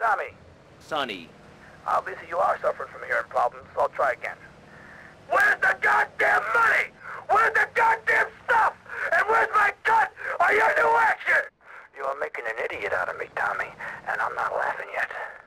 Tommy? Sonny. Obviously you are suffering from hearing problems, so I'll try again. Where's the goddamn money? Where's the goddamn stuff? And where's my cut or your new action? You are making an idiot out of me, Tommy, and I'm not laughing yet.